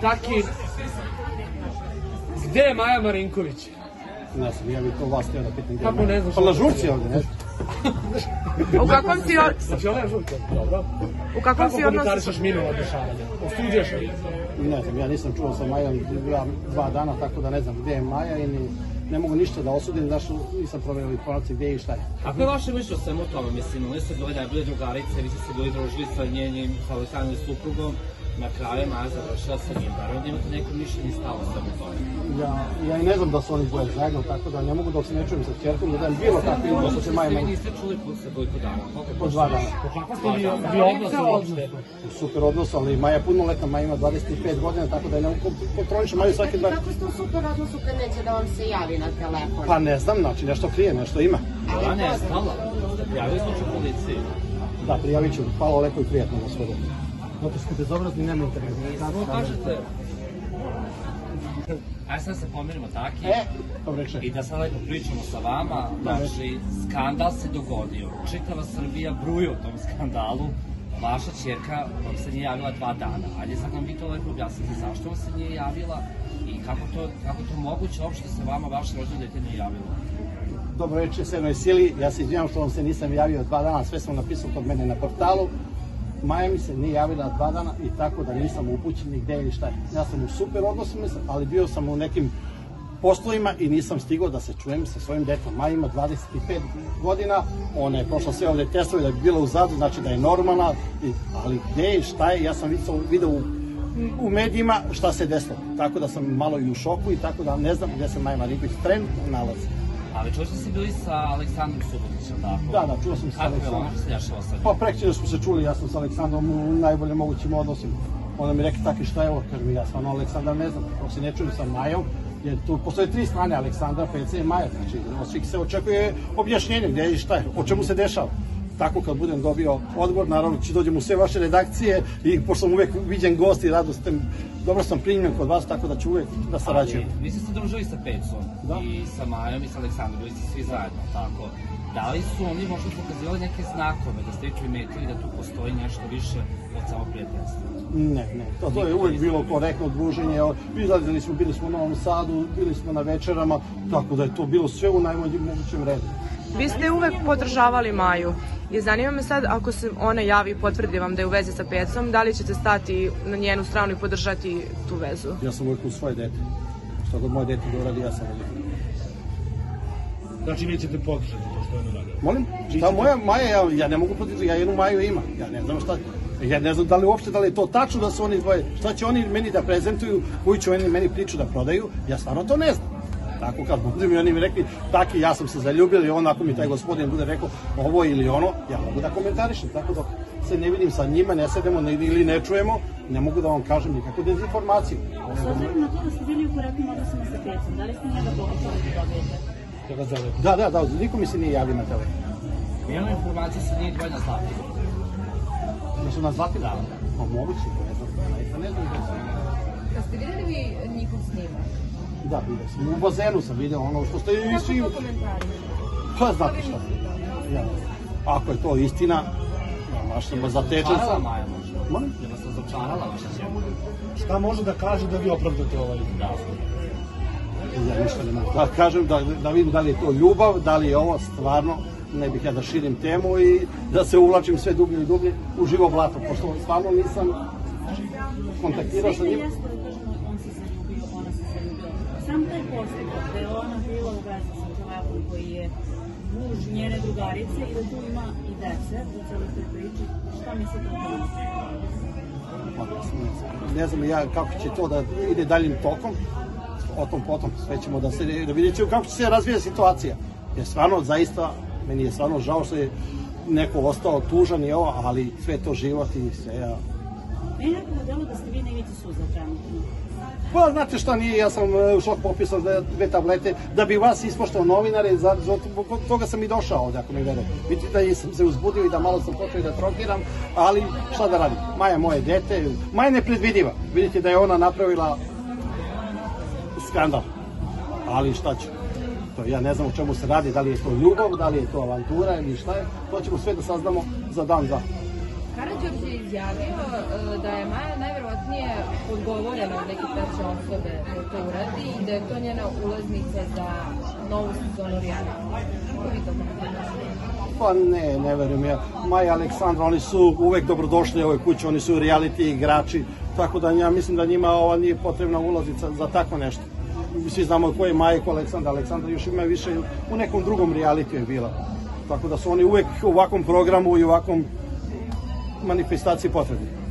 Taki, gde je Maja Marinković? Ne znam, ja bih to vas htio da pitam. Kako ne znaš? Pa na žurci ovdje, ne? U kakvom si Znači ona je žurka, dobro. U kakvom si Kako odnosu? komentarišeš minula dešavanja? Osuđuješ je? Ne znam, ja nisam čuo sa Majom 2 dana, tako da ne znam gdje je Maja i ne mogu ništa da osudim, zašto nisam provjerio informacije gdje je i šta je. Kako je vaše mišlje o svemu tome? Mislim, oni su bili najbolje drugarice, vi ste se bili družili sa njenim, sa Aleksandrom suprugom, na kraju Maja završila sa njim. Da li imate neko mišljenje i stalo svemu tome? Ja i ne znam da su oni dvoje zajedno, tako da ne mogu dok se ne čujem sa čerkom, da dajem bilo kakve odnose sa Maja meni. Niste čuli posle koliko dana? Po 2 dana. Kako ste vi odnosi uopšte? Super odnos, ali Maja je punoletna, Maja ima 25 godina, tako da je ne kontroliše Maju svaki 2. Kako ste u super odnosu kad neće da vam se javi na telefon? Pa ne znam, znači nešto krije, nešto ima. Ona je stala. Prijavili smo u policiji. Da, prijavit ću, hvala lepo i prijatno na svodu. Zato ste bezobrazni, nema interesa. Samo kažete... Ajde sad se pomirimo taki i da sad lepo pričamo sa vama. Znači, skandal se dogodio. Čitava Srbija bruji o tom skandalu. Vaša ćerka vam se nije javila 2 dana. Ajde sad nam vi to lepo objasnite zašto vam se nije javila i kako to moguće uopšte se vama vaše rođeno dete nije javilo. Dobro večer, Sernoj Sili, ja se izvinjam što vam se nisam javio 2 dana, sve sam napisao kod mene na portalu. Maja mi se nije javila 2 dana i tako da nisam upućen ni gde ili šta je. Ja sam u super odnosima, ali bio sam u nekim poslovima i nisam stigao da se čujem sa svojim detom. Maja ima 25 godina, ona je prošla sve ovde testove da bi bila u zadu, znači da je normalna, ali gde i šta je, ja sam vidio u medijima šta se desilo. Tako da sam malo i u šoku i tako da ne znam gde se Maja Marinković trenutno nalazi. Ali čuli ste bili sa Aleksandrom Subotićem, tako? Da, čuo sam sa Aleksandrom. Kako je on se dešava sa njim? Pa prekćer smo se čuli, ja sam sa Aleksandrom u najbolje mogućim odnosima. Ona mi rekla tako šta je ovo, kažem ja stvarno Aleksandra ne znam, kako se ne čujem sa Majom, jer tu postoje 3 strane, Aleksandra, PC i Maja, znači od svih se očekuje objašnjenje gdje je šta je, o čemu se dešava. Tako kad budem dobio odgovor, naravno ću dođem u sve vaše redakcije i pošto sam uvek viđen gost i radostan, dobro sam primljen kod vas, tako da ću uvek da sarađujem. Vi ste se družili sa Pecom i sa Majom i sa Aleksandrom, bili ste svi zajedno, tako? Da li su oni možda pokazivali neke znakove, da ste vi primetili da tu postoji nešto više od samo prijateljstva? Ne, to je uvek bilo korektno druženje, izlazili smo, bili smo u Novom Sadu, bili smo na večerama, tako da je to bilo sve u najboljem mogućem redu. Vi ste uvek podržavali Maju i zanima me sad, ako se ona javi i potvrdi vam da je u vezi sa Pecom, da li ćete stati na njenu stranu i podržati tu vezu? Ja sam uvek u svoje dete. Što god moje dete da uradi, ja sam uvijek. Znači nećete podržati to što ona radi? Molim? Šta moja Maja, ja ne mogu podržati, ja jednu Maju imam. Ja ne znam šta, ja ne znam da li uopšte da li je to tačno da su oni dvoje. Šta će oni meni da prezentuju, koju će oni meni priču da prodaju, ja stvarno to ne znam. Tako kad budu mi oni mi rekli, taki ja sam se zaljubili, on ako mi taj gospodin bude rekao ovo ili ono, ja mogu da komentarišem, tako dok se ne vidim sa njima, ne sedemo ili ne čujemo, ne mogu da vam kažem nikakvu dezinformaciju. S obzirom na to da ste bili u korektnim odnosima sa Pecom, da li ste njega pokušali da dobijete? Da, niko mi se nije javio na telefon. Imamo informacije sa njih dvoje na Zlatiru. Da su na Zlatiru? Pa moguće, ne znam gde su. Jeste videli vi njihov snimak? Da, vidio sam. U bazenu sam vidio ono što ste i svi... Kako to komentariš? Pa znate šta. Ako je to istina, baš sam zatečen sam. Začarala Maja možda? Molim? Je vas začarala vaša ćerka? Šta može da kaže da vi opravdate ovaj razlog? Ja ništa ne mogu da kažem, da vidim da li je to ljubav, da li je ovo stvarno, ne bih ja da širim temu i da se uvlačim sve dublje i dublje u živo blato, pošto stvarno nisam kontaktirao sa njim. On se zaljubio, ona se zaljubila. Sam taj postupak da je ona bila u vezi sa čovekom koji je muž njene drugarice i da tu ima i dece u celoj toj priči, šta mislite o tome? Ne znam ja kako će to da ide daljim tokom, o tom potom sve ćemo da vidjet ćemo kako će se razvija situacija. Jer stvarno, zaista, meni je stvarno žao što je neko ostao tužan i ovo, ali sve to život i sve. Meni je nekako delo da ste vi na ivici suza trenutno. Pa, znate šta nije, ja sam u šok popisao 2 tablete da bi vas ispoštao novinare, zbog toga sam i došao ovdje, ako mi verujete. Vidite da sam se uzbudio i da malo sam počeo da trokiram, ali šta da radim, Maja je moje dete, Maja je nepredvidiva, vidite da je ona napravila skandal, ali šta ću, ja ne znam o čemu se radi, da li je to ljubav, da li je to avantura ili šta je, to ćemo sve da saznamo za dan za. Karađorđe je izjavio da je Maja najverovatnije nije odgovoreno od neke treće osobe da to uradi i da je to njena ulaznica za novu sezonu reality. Kako vi to komentirate? Pa ne verujem ja. Maja i Aleksandra, oni su uvek dobrodošli u ovoj kući, oni su reality igrači, tako da ja mislim da njima ova nije potrebna ulaznica za tako nešto. Svi znamo ko je Maja i ko Aleksandra. Aleksandra još ima više u nekom drugom realitiju je bila. Tako da su oni uvek u ovakvom programu i u ovakvom manifestaciji potrebni.